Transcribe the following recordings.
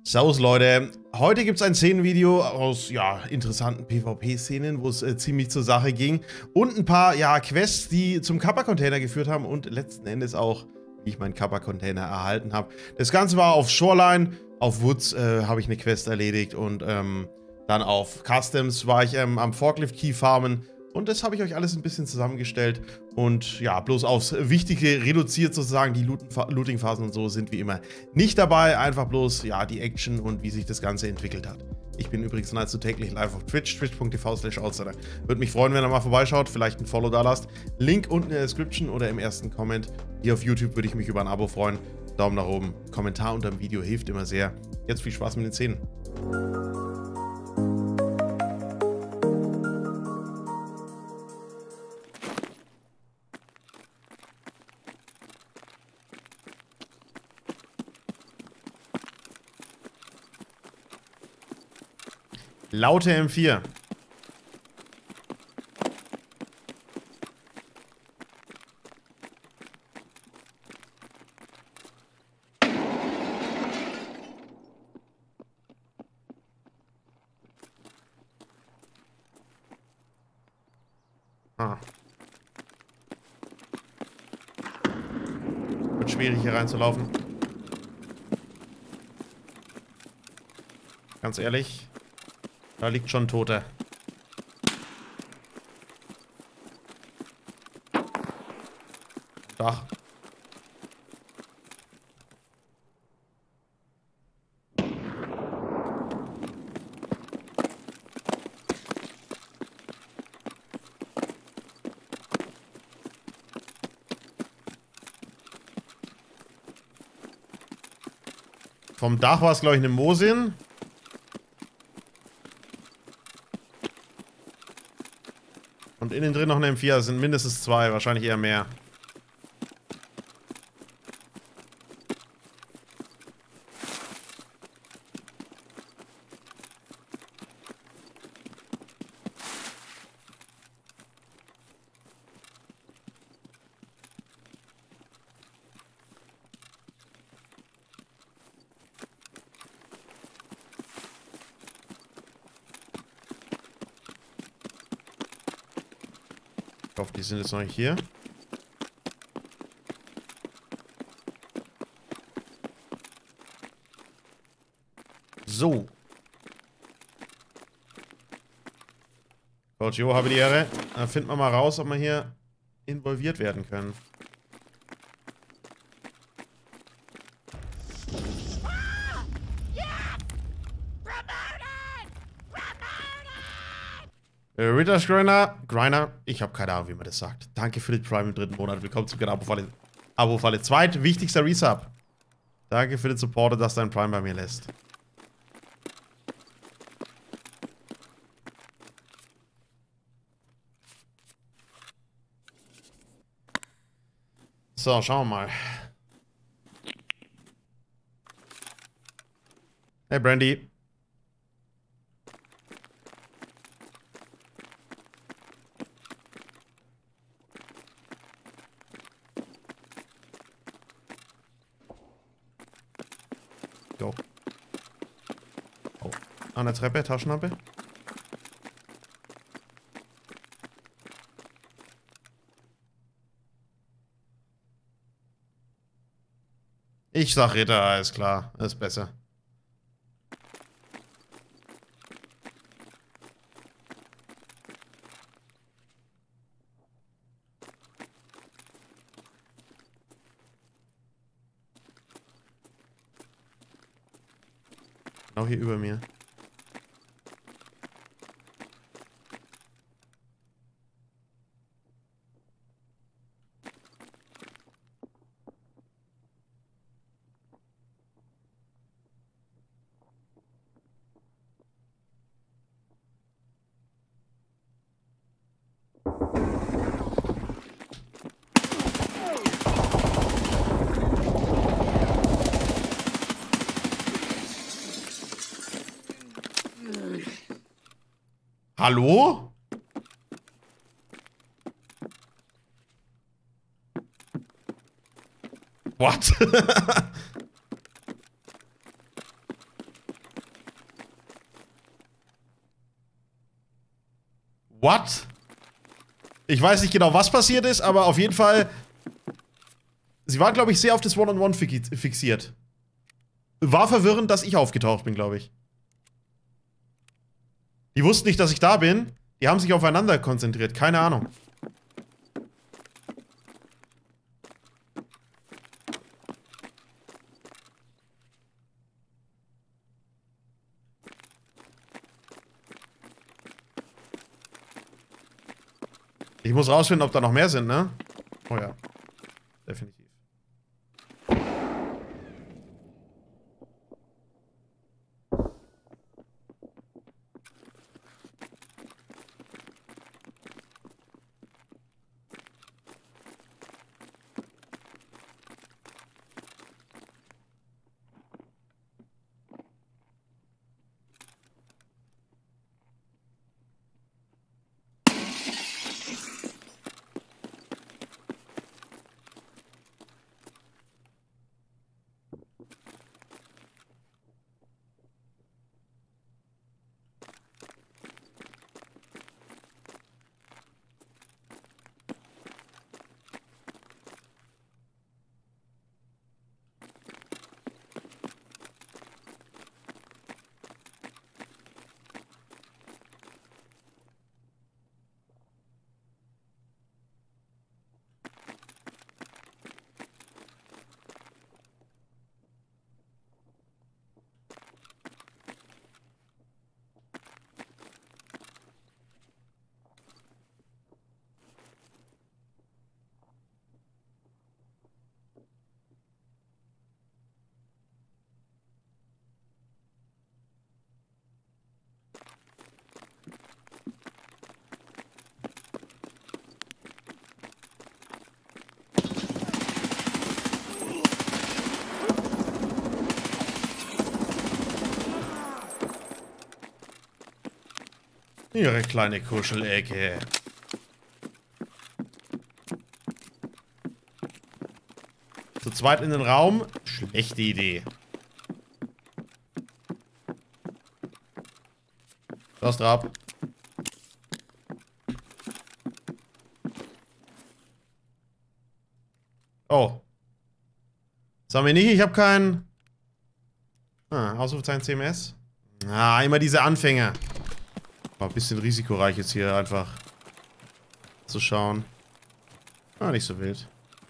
Servus Leute, heute gibt es ein Szenenvideo aus interessanten PvP-Szenen, wo es ziemlich zur Sache ging und ein paar Quests, die zum Kappa-Container geführt haben und letzten Endes auch, wie ich meinen Kappa-Container erhalten habe. Das Ganze war auf Shoreline, auf Woods habe ich eine Quest erledigt und dann auf Customs war ich am Forklift-Key farmen. Und das habe ich euch alles ein bisschen zusammengestellt und ja, bloß aufs Wichtige reduziert sozusagen. Die Looting-Phasen und so sind wie immer nicht dabei. Einfach bloß, ja, die Action und wie sich das Ganze entwickelt hat. Ich bin übrigens nahezu täglich live auf Twitch, twitch.tv/outsider. Würde mich freuen, wenn ihr mal vorbeischaut, vielleicht ein Follow da lasst. Link unten in der Description oder im ersten Comment. Hier auf YouTube würde ich mich über ein Abo freuen. Daumen nach oben, Kommentar unter dem Video hilft immer sehr. Jetzt viel Spaß mit den Szenen. Laute M4. Wird schwierig hier reinzulaufen. Ganz ehrlich. Da liegt schon ein Toter. Dach. Vom Dach war es, glaube ich, eine Mosin. Und innen drin noch eine M4, das sind mindestens zwei, wahrscheinlich eher mehr. Ich hoffe, die sind jetzt noch nicht hier. So. Coach Jo, habe die Ehre. Dann finden wir mal raus, ob wir hier involviert werden können. Ritter Griner, ich habe keine Ahnung, wie man das sagt. Danke für den Prime im 3. Monat. Willkommen zum Abo-Falle. Zweitwichtigster Resub. Danke für den Supporter, dass dein Prime bei mir lässt. So, schauen wir mal. Hey, Brandy. Go. Oh. An der Treppe, Taschenlampe. Ich sag Ritter, alles klar. Ist besser. Genau hier über mir. Hallo? What? What? Ich weiß nicht genau, was passiert ist, aber auf jeden Fall... Sie war, glaube ich, sehr auf das One-on-One fixiert. War verwirrend, dass ich aufgetaucht bin, glaube ich. Die wussten nicht, dass ich da bin. Die haben sich aufeinander konzentriert. Keine Ahnung. Ich muss rausfinden, ob da noch mehr sind, ne? Oh ja. Definitiv. Ihre kleine Kuschelecke. Zu zweit in den Raum? Schlechte Idee. Das Trab. Oh. Sag mir nicht, ich habe keinen... Ausrufezeichen CMS. Ah, immer diese Anfänger. War ein bisschen risikoreich jetzt hier einfach zu schauen. Ah, nicht so wild.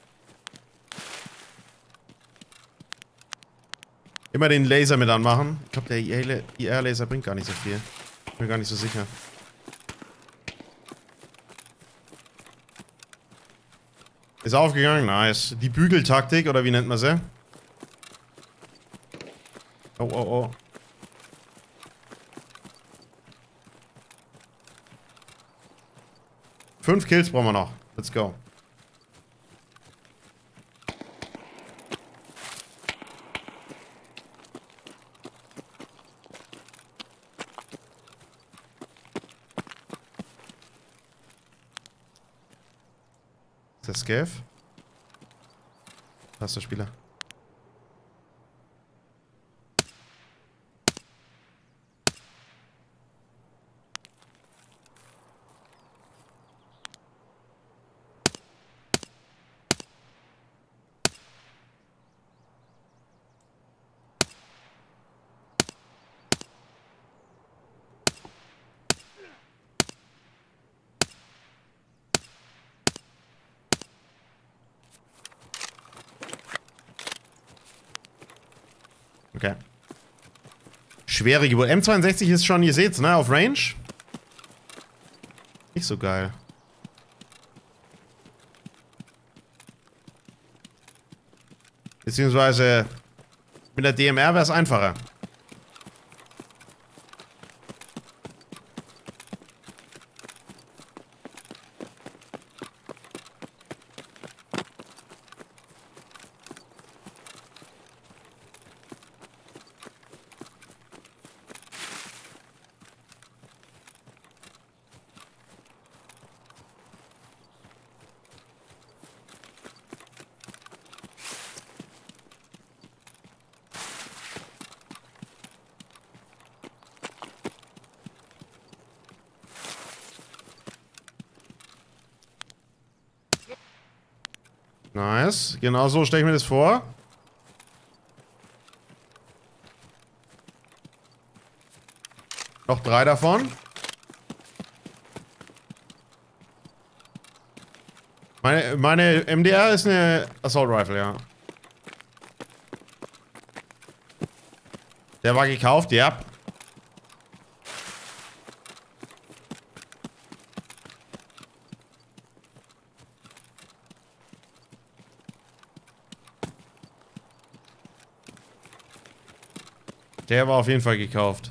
Immer den Laser mit anmachen. Ich glaube, der IR-Laser bringt gar nicht so viel. Bin mir gar nicht so sicher. Ist aufgegangen? Nice. Die Bügeltaktik, oder wie nennt man sie? Oh, oh, oh. 5 Kills brauchen wir noch. Let's go. Ist der Scav? Da ist der Spieler. Okay. Schwere Geburt. M62 ist schon, ihr seht's, ne? Auf Range. Nicht so geil. Beziehungsweise mit der DMR wäre es einfacher. Nice. Genau so stelle ich mir das vor. Noch 3 davon. Meine MDR ist eine Assault Rifle, ja. Der war gekauft, ja. Der war auf jeden Fall gekauft.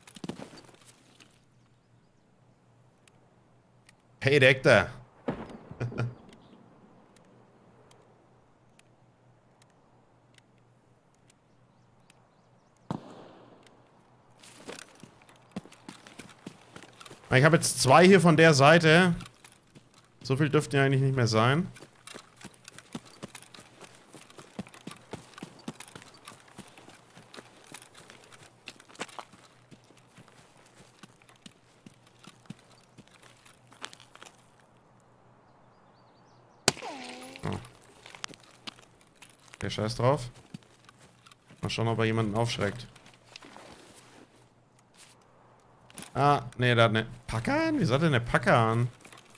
Hey, Dekter. Ich habe jetzt 2 hier von der Seite. So viel dürften ja eigentlich nicht mehr sein. Oh. Okay, scheiß drauf. Mal schauen, ob er jemanden aufschreckt. Ah, nee, der hat eine Packer an? Wieso hat er eine Packer an?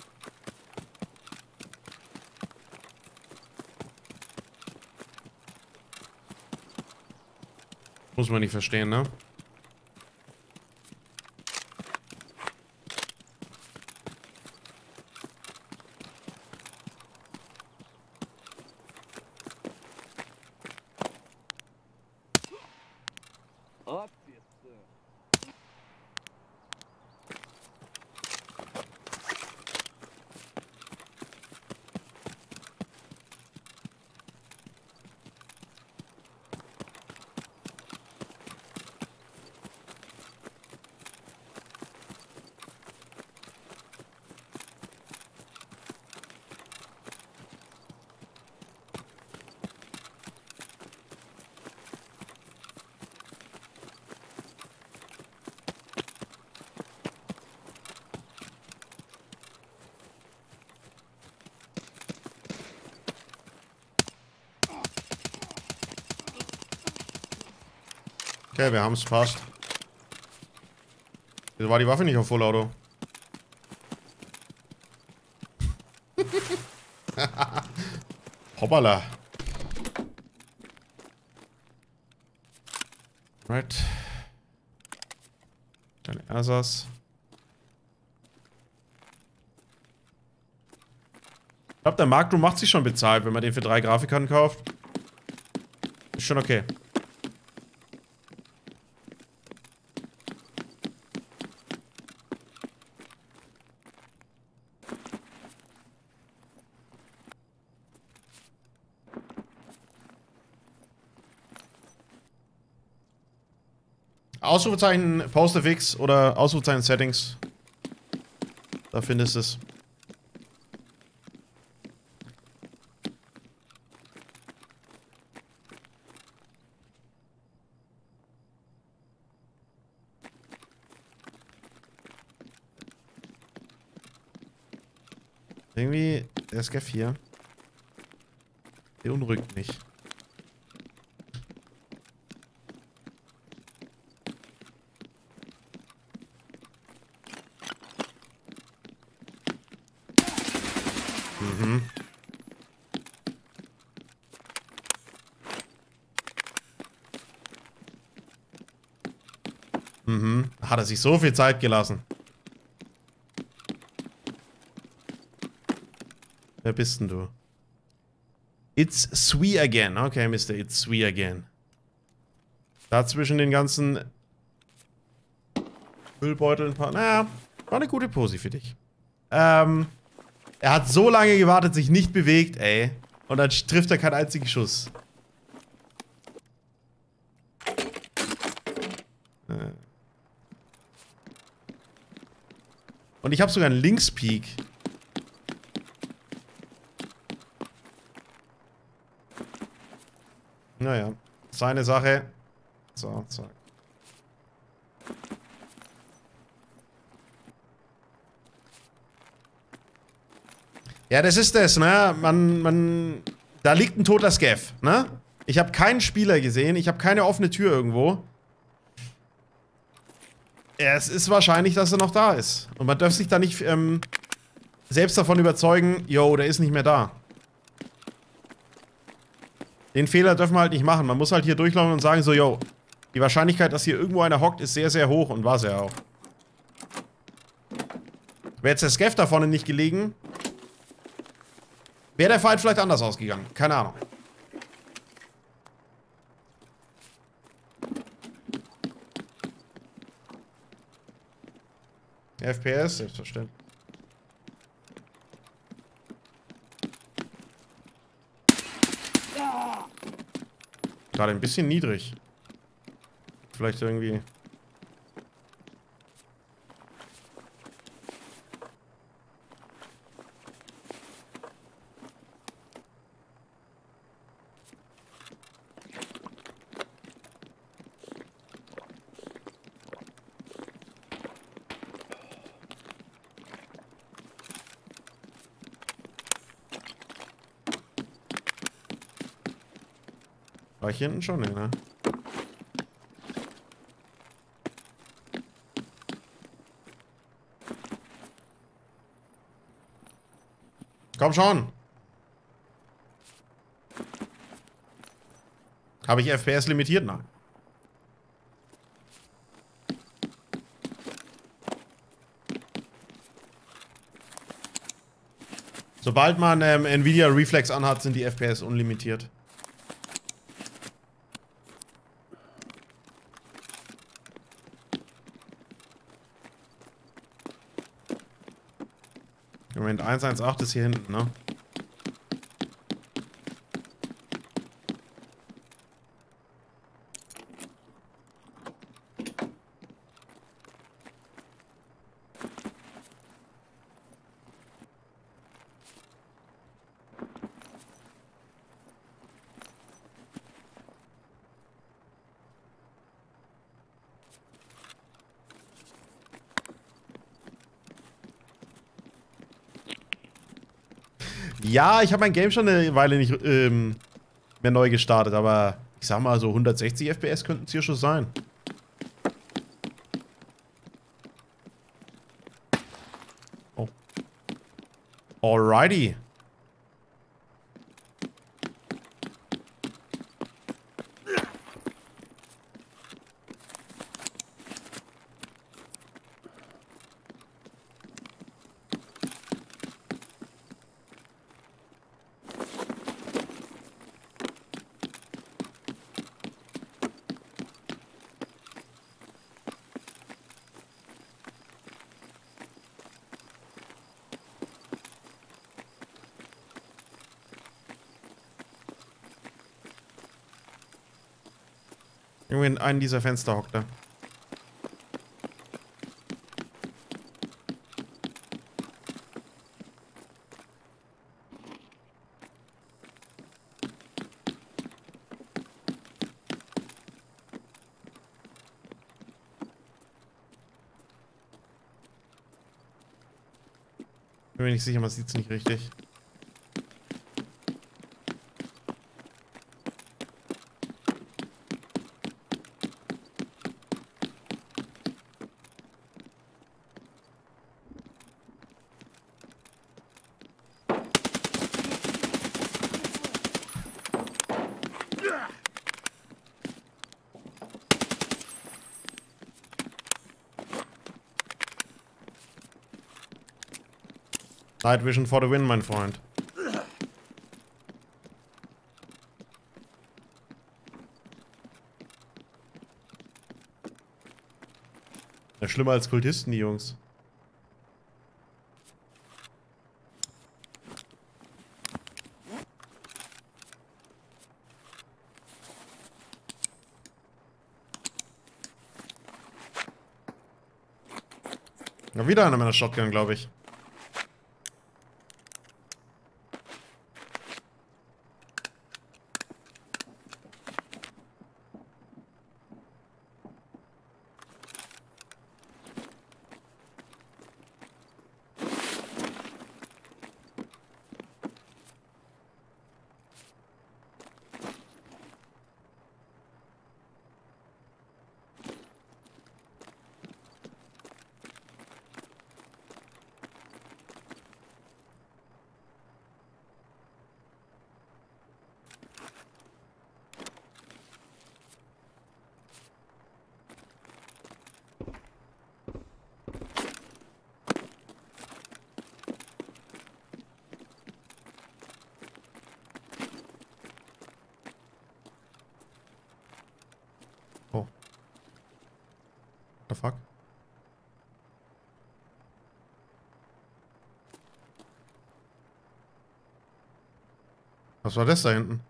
Muss man nicht verstehen, ne? Okay, wir haben es fast. Wieso war die Waffe nicht auf Vollauto? Hoppala. Right. Dann Ersatz. Ich glaube, der Marktroom macht sich schon bezahlt, wenn man den für 3 Grafikkarten kauft. Ist schon okay. Ausrufezeichen PostFX oder Ausrufezeichen Settings. Da findest du es. Irgendwie, der Scaff hier. Der unruhigt mich. Mhm. Mhm. Hat er sich so viel Zeit gelassen. Wer bist denn du? It's Sweet again. Okay, Mr. It's Sweet again. Da zwischen den ganzen Müllbeuteln ein paar. Naja, war eine gute Pose für dich. Er hat so lange gewartet, sich nicht bewegt, ey. Und dann trifft er keinen einzigen Schuss. Und ich habe sogar einen Linkspeak. Naja, seine Sache. So, zack. Ja, das ist das, ne? Da liegt ein toter Scav, ne? Ich habe keinen Spieler gesehen. Ich habe keine offene Tür irgendwo. Es ist wahrscheinlich, dass er noch da ist. Und man darf sich da nicht selbst davon überzeugen, yo, der ist nicht mehr da. Den Fehler dürfen wir halt nicht machen. Man muss halt hier durchlaufen und sagen so, yo, die Wahrscheinlichkeit, dass hier irgendwo einer hockt, ist sehr, sehr hoch und war es ja auch. Wäre jetzt der Scav da vorne nicht gelegen, wäre der Fight vielleicht anders ausgegangen. Keine Ahnung. FPS, selbstverständlich. Gerade ein bisschen niedrig. Vielleicht irgendwie... War ich hier hinten schon? Nee, ne? Komm schon! Habe ich FPS limitiert? Nein. Sobald man Nvidia Reflex anhat, sind die FPS unlimitiert. Moment, 118 ist hier hinten, ne? Ja, ich habe mein Game schon eine Weile nicht mehr neu gestartet, aber ich sag mal so 160 FPS könnten es hier schon sein. Oh. Alrighty. Irgendwie in einem dieser Fenster hockt er. Bin mir nicht sicher, man sieht es nicht richtig. Night Vision for the win, mein Freund. Ja, schlimmer als Kultisten, die Jungs. Ja, wieder einer meiner Shotgun, glaube ich. The fuck? Was war das da hinten?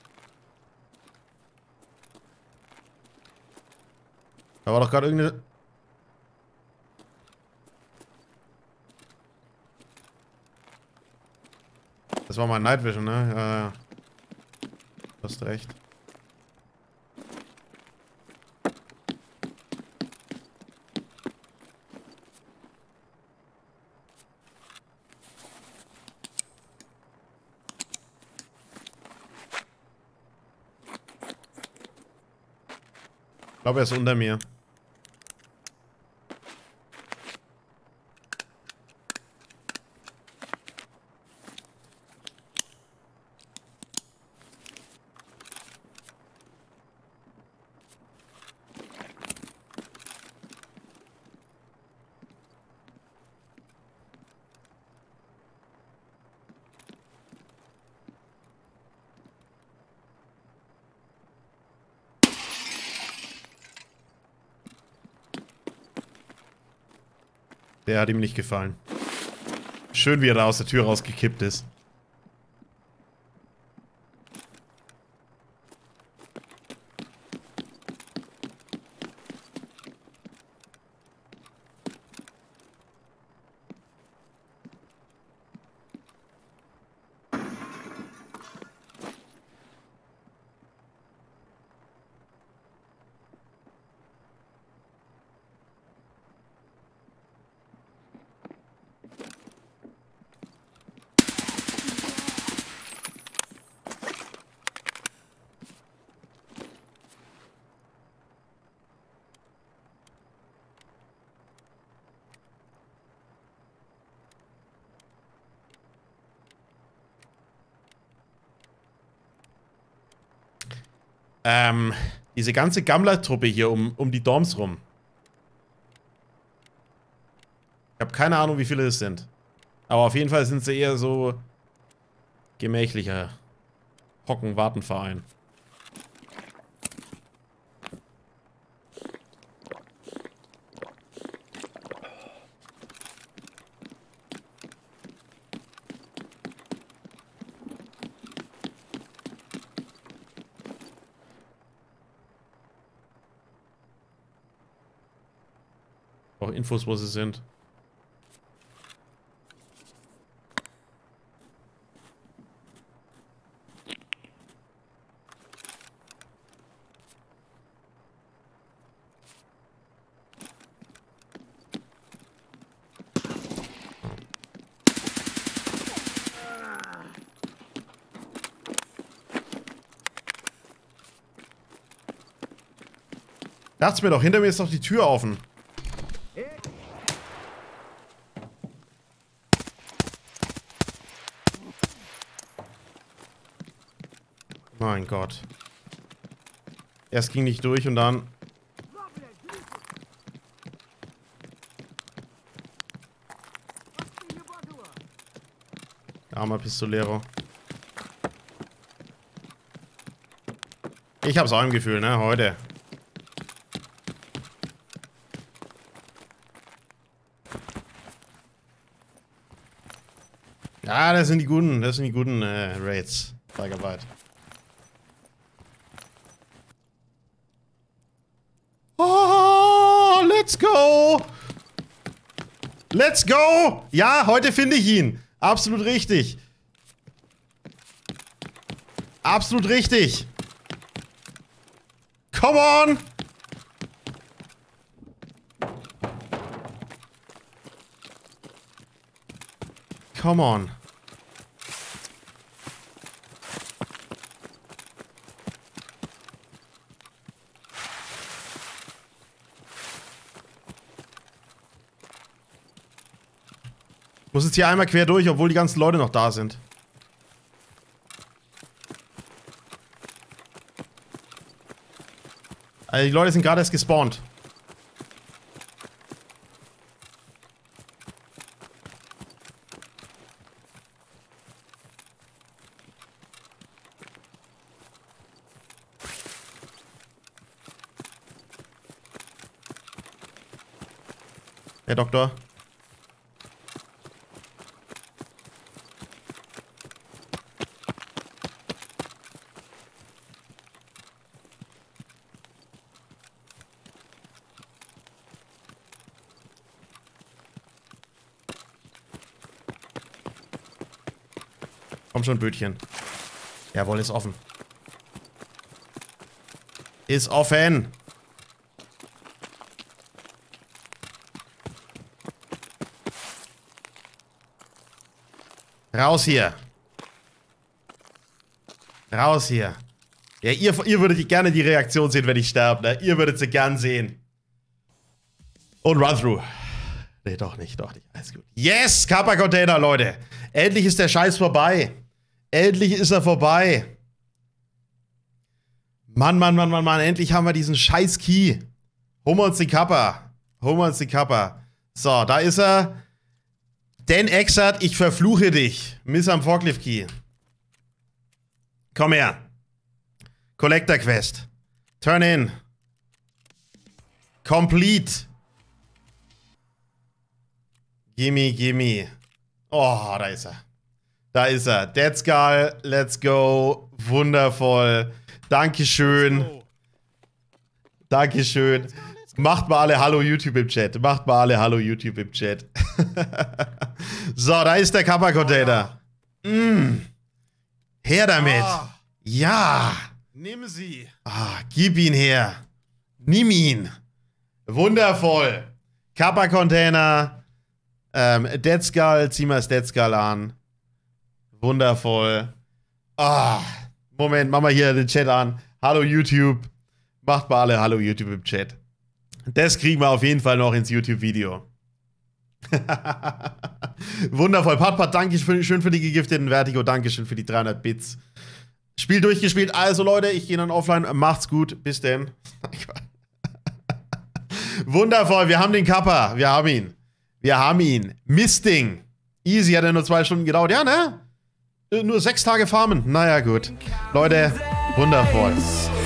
Da war doch gerade irgendeine... Das war mein Night Vision, ne? Ja, ja. Du hast recht. Ich glaube, er ist unter mir. Der hat ihm nicht gefallen. Schön, wie er da aus der Tür rausgekippt ist. Diese ganze Gammler-Truppe hier um die Dorms rum. Ich habe keine Ahnung, wie viele es sind. Aber auf jeden Fall sind sie eher so gemächlicher Hocken-Warten-Verein. Auch Infos, wo sie sind. Dacht's mir doch, hinter mir ist doch die Tür offen. Mein Gott. Erst ging nicht durch und dann... Armer Pistolero. Ich hab's auch im Gefühl, ne? Heute. Ja, das sind die guten Raids. Tigerbyte. Oh, let's go! Let's go! Ja, heute finde ich ihn. Absolut richtig. Absolut richtig. Come on! Come on. Muss jetzt hier einmal quer durch, obwohl die ganzen Leute noch da sind. Also die Leute sind gerade erst gespawnt. Herr Doktor. Komm schon, Bötchen. Jawohl, ist offen. Ist offen. Raus hier. Raus hier. Ja, ihr würdet gerne die Reaktion sehen, wenn ich sterbe, ne? Ihr würdet sie gern sehen. Und Run-Through. Nee, doch nicht. Alles gut. Yes, Kappa-Container, Leute. Endlich ist der Scheiß vorbei. Endlich ist er vorbei. Mann. Endlich haben wir diesen scheiß Key. Holen wir uns die Kappa. So, da ist er. Dan Exert, ich verfluche dich. Miss am Forklift Key. Komm her. Collector Quest. Turn in. Complete. Gimme. Oh, da ist er. Dead Skull, let's go. Wundervoll. Dankeschön. Macht mal alle Hallo YouTube im Chat. So, da ist der Kappa-Container. Her damit. Ja. Nimm sie. Gib ihn her. Nimm ihn. Wundervoll. Kappa-Container. Dead Skull. Zieh mal das Dead Skull an. Wundervoll. Moment, mach mal hier den Chat an. Hallo YouTube. Macht mal alle Hallo YouTube im Chat. Das kriegen wir auf jeden Fall noch ins YouTube-Video. Wundervoll. Pat, danke schön für die gegifteten Vertigo. Dankeschön für die 300 Bits. Spiel durchgespielt. Also Leute, ich gehe dann offline. Macht's gut. Bis denn. Wundervoll. Wir haben den Kappa. Wir haben ihn. Misting. Easy, hat ja nur 2 Stunden gedauert. Ja, ne? Nur 6 Tage farmen. Naja, gut. Leute, wundervoll.